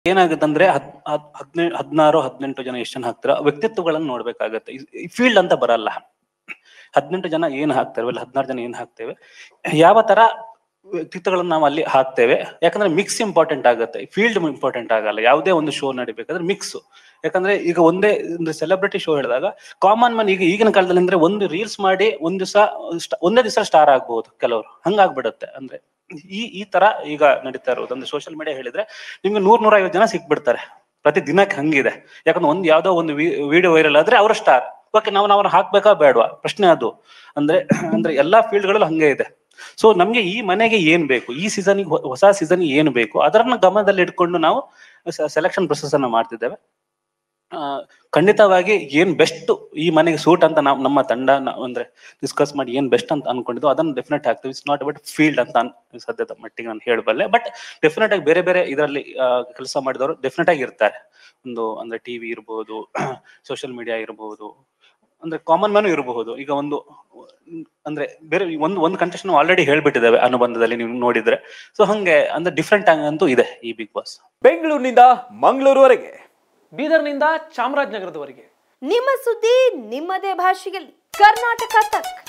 ಏನಾಗುತ್ತೆ ಅಂದ್ರೆ 16 18 ಜನ ಎಷ್ಟು ಜನ ಹಾಕ್ತಾರ ವ್ಯಕ್ತಿತ್ವಗಳನ್ನು ನೋಡ್ಬೇಕಾಗತ್ತೆ. ಈ ಫೀಲ್ಡ್ ಅಂತ ಬರಲ್ಲ. 18 ಜನ ಏನ್ ಹಾಕ್ತೇವೆ, ಇಲ್ಲ 16 ಜನ ಏನ್ ಹಾಕ್ತೇವೆ, ಯಾವ ತರ ವ್ಯಕ್ತಿತ್ವಗಳನ್ನ ನಾವು ಅಲ್ಲಿ ಹಾಕ್ತೇವೆ. ಯಾಕಂದ್ರೆ ಮಿಕ್ಸ್ ಇಂಪಾರ್ಟೆಂಟ್ ಆಗುತ್ತೆ, ಫೀಲ್ಡ್ ಇಂಪಾರ್ಟೆಂಟ್ ಆಗಲ್ಲ. ಯಾವುದೇ ಒಂದು ಶೋ ನಡಿಬೇಕಾದ್ರೆ ಮಿಕ್ಸ್. ಯಾಕಂದ್ರೆ ಈಗ ಒಂದೇ ಒಂದು ಸೆಲೆಬ್ರಿಟಿ ಶೋ ಹೇಳಿದಾಗ ಕಾಮನ್ ಮ್ಯಾನ್ ಈಗಿನ ಕಾಲದಲ್ಲಿ ಅಂದ್ರೆ ಒಂದು ರೀಲ್ಸ್ ಮಾಡಿ ಒಂದೇ ದಿವಸ ಸ್ಟಾರ್ ಆಗ್ಬಹುದು ಕೆಲವರು, ಹಂಗಾಗ್ಬಿಡುತ್ತೆ. ಅಂದ್ರೆ ಈ ತರ ಈಗ ನಡೀತಾ ಇರೋದು. ಅಂದ್ರೆ ಸೋಷಿಯಲ್ ಮೀಡಿಯಾ ಹೇಳಿದ್ರೆ ನಿಮ್ಗೆ 100-150 ಜನ ಸಿಕ್ಬಿಡ್ತಾರೆ ಪ್ರತಿ ದಿನಕ್ಕೆ. ಹಂಗಿದೆ. ಯಾಕಂದ್ರೆ ಯಾವ್ದೋ ಒಂದು ವಿಡಿಯೋ ವೈರಲ್ ಆದ್ರೆ ಅವ್ರ ಸ್ಟಾರ್. ಓಕೆ, ನಾವು ಅವ್ರನ್ನ ಹಾಕ್ಬೇಕಾ ಬೇಡವಾ ಪ್ರಶ್ನೆ ಅದು. ಅಂದ್ರೆ ಎಲ್ಲಾ ಫೀಲ್ಡ್ ಗಳಲ್ಲೂ ಹಂಗೆ ಇದೆ. ಸೊ ನಮ್ಗೆ ಈ ಮನೆಗೆ ಏನ್ ಬೇಕು, ಈ ಸೀಸನ್ ಹೊಸ ಸೀಸನ್ ಏನ್ ಬೇಕು ಅದನ್ನ ಗಮನದಲ್ಲಿ ಇಟ್ಕೊಂಡು ನಾವು ಸೆಲೆಕ್ಷನ್ ಪ್ರೊಸೆಸ್ ಅನ್ನ ಮಾಡ್ತಿದ್ದೇವೆ. ಖಂಡಿತವಾಗಿ ಏನ್ ಬೆಸ್ಟ್ ಈ ಮನೆಗೆ ಸೂಟ್ ಅಂತ ನಾವು ನಮ್ಮ ತಂಡ ಅಂದ್ರೆ ಡಿಸ್ಕಸ್ ಮಾಡಿ ಏನ್ ಬೆಸ್ಟ್ ಅಂತ ಅನ್ಕೊಂಡಿದ್ದು ಅದನ್ನ ಡೆಫಿನೆಟ್ ಆಗ್ತೀವಿ. ಇಟ್ಸ್ ನಾಟ್ ಅಬೌಟ್ ಫೀಲ್ಡ್ ಅಂತ ಸದ್ಯದ ಮಟ್ಟಿಗೆ ನಾನು ಹೇಳಬಲ್ಲೆ. ಬಟ್ ಡೆಫಿನೆಟ್ ಆಗಿ ಬೇರೆ ಬೇರೆ ಇದರಲ್ಲಿ ಕೆಲಸ ಮಾಡಿದವರು ಡೆಫಿನೆಟ್ ಆಗಿ ಇರ್ತಾರೆ. ಅಂದ್ರೆ ಟಿವಿ ಇರಬಹುದು, ಸೋಷಿಯಲ್ ಮೀಡಿಯಾ ಇರಬಹುದು, ಅಂದ್ರೆ ಕಾಮನ್ ಮ್ಯಾನು ಇರಬಹುದು. ಈಗ ಅಂದ್ರೆ ಬೇರೆ ಒಂದು ಕಂಟೆಸ್ಟ್ ಆಲ್ರೆಡಿ ಹೇಳ್ಬಿಟ್ಟಿದ್ದೇವೆ ಅನುಬಂಧದಲ್ಲಿ ನೀವು ನೋಡಿದ್ರೆ. ಸೊ ಹಂಗೆ ಅಂದ್ರೆ ಡಿಫ್ರೆಂಟ್ ಅಂತೂ ಇದೆ ಈ ಬಿಗ್ ಬಾಸ್. ಬೆಂಗಳೂರಿನಿಂದ ಮಂಗಳೂರುವರೆಗೆ, ಬೀದರ್ನಿಂದ ಚಾಮರಾಜನಗರದವರೆಗೆ ನಿಮ್ಮ ಸುದ್ದಿ ನಿಮ್ಮದೇ ಭಾಷೆಯಲ್ಲಿ. ಕರ್ನಾಟಕ ತಕ್.